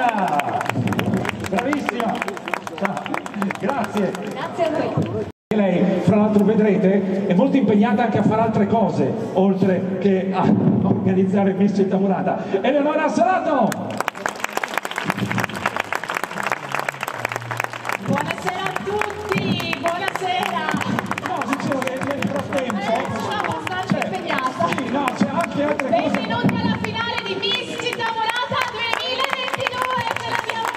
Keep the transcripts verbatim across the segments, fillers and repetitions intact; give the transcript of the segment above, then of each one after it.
Bella! Bravissima! Ciao. Grazie! Grazie a voi! Lei, fra l'altro, vedrete, è molto impegnata anche a fare altre cose, oltre che a organizzare Miss Innamorata. Eleonora Salato! Buonasera a tutti! Buonasera! No, dicevo che nel frattempo... Eh, sono abbastanza cioè, impegnata. Sì, no, c'è anche altre cose... Benvenuti alla finale di Miss Innamorata duemilaventidue, ce l'abbiamo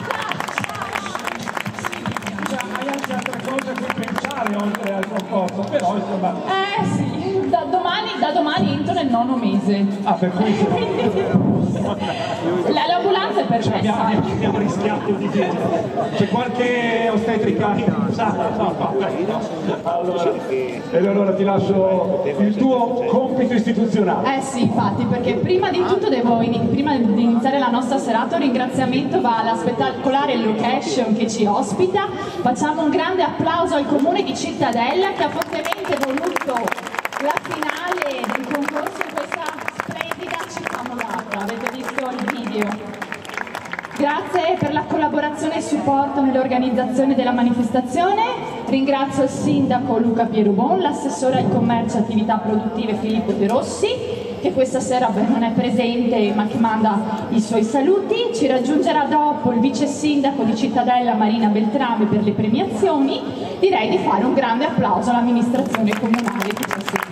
fatta! Cioè, hai anche altre cose a cui pensare oltre al concorso, però insomma... Eh sì, da domani, da domani entro nel nono mese. Ah, per cui... L'ambulanza è Cioè, abbiamo, permessa. abbiamo rischiato di dire. C'è qualche ostetrica? No, no, no. Allora, Eleonora, ti lascio il tuo compito istituzionale. Eh sì, infatti, perché prima di tutto devo, in- prima di iniziare la nostra serata, un ringraziamento va alla spettacolare location che ci ospita. Facciamo un grande applauso al comune di Cittadella che ha fortemente voluto la finale del concorso in questa splendida città molata. Avete visto il video? Grazie per la collaborazione e supporto nell'organizzazione della manifestazione. Ringrazio il sindaco Luca Pierubon, l'assessore al commercio e attività produttive Filippo De Rossi, che questa sera beh, non è presente ma che manda i suoi saluti. Ci raggiungerà dopo il vice sindaco di Cittadella Marina Beltrame per le premiazioni. Direi di fare un grande applauso all'amministrazione comunale che ci ha seguito.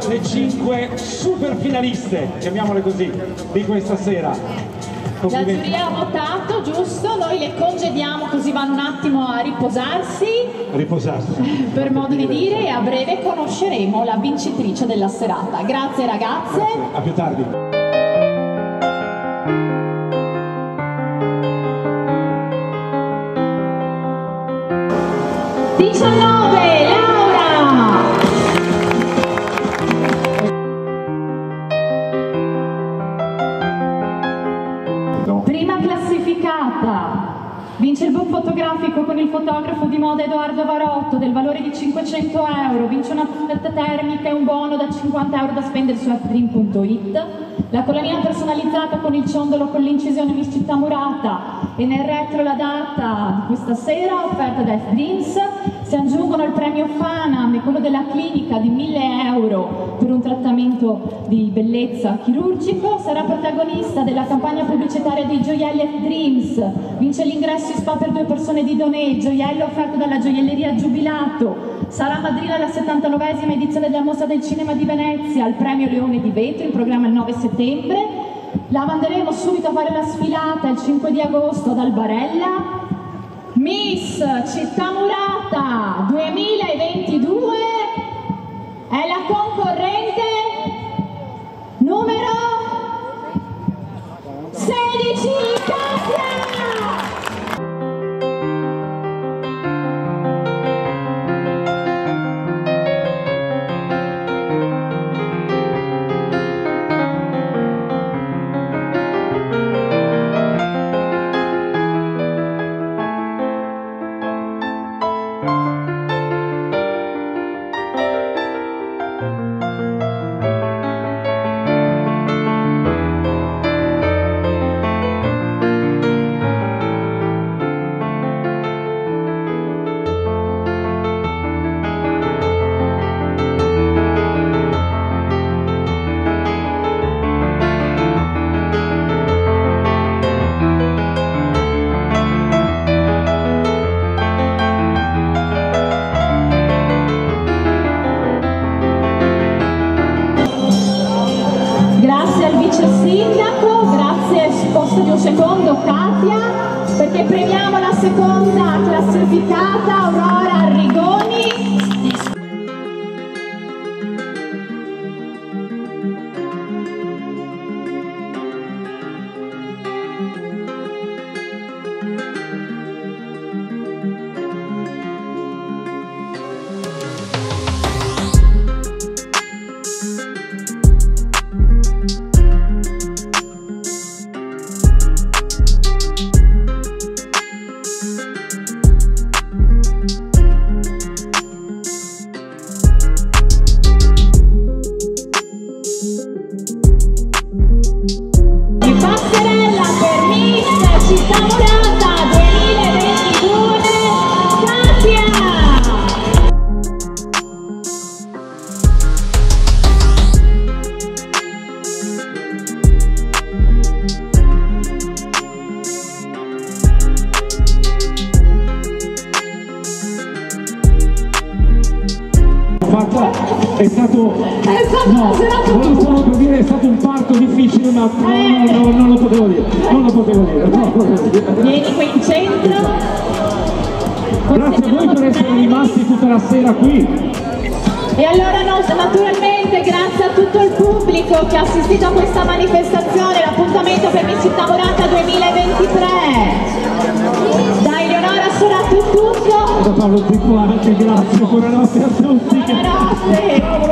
le cinque super finaliste, chiamiamole così, di questa sera. La giuria ha votato, giusto? Noi le congediamo così vanno un attimo a riposarsi. Riposarsi. Per modo di dire, e a breve conosceremo la vincitrice della serata. Grazie ragazze. Grazie. A più tardi. diciannove, Laura! Prima classificata, vince il book fotografico con il fotografo di moda Edoardo Varotto del valore di cinquecento euro, vince una cuffietta termica e un buono da cinquanta euro da spendere su appdream punto it, la collanina personalizzata con il ciondolo con l'incisione Miss Città Murata e nel retro la data di questa sera offerta da F-Dreams. Si aggiungono il premio Fanam e quello della clinica di mille euro per un trattamento di bellezza chirurgico. Sarà protagonista della campagna pubblicitaria dei gioielli F-Dreams. Vince l'ingresso in spa per due persone di Donè, gioiello offerto dalla gioielleria Giubilato. Sarà madrina alla settantanovesima edizione della Mostra del Cinema di Venezia, al premio Leone di Vetro, in programma il nove settembre. La manderemo subito a fare la sfilata il cinque di agosto ad Albarella. Miss Città Murata duemilaventidue è la concorrente numero sedici, Katia! Sindaco, grazie, posto di un secondo Katia, perché premiamo la seconda classificata Aurora Arrigoni. È stato, è stato no, non lo stavo per dire, è stato un parto difficile, ma no, no, no, non lo potevo dire, non lo potevo dire. No. Vieni qui in centro. Grazie a voi per essere rimasti tutta la sera qui. E allora no, naturalmente grazie a tutto il pubblico che ha assistito a questa manifestazione, l'appuntamento per Miss Città Murata duemilaventitré. Da Eleonora Soratti tutto. Da Paolo Zico anche, grazie, buonanotte a tutti. Buonanotte.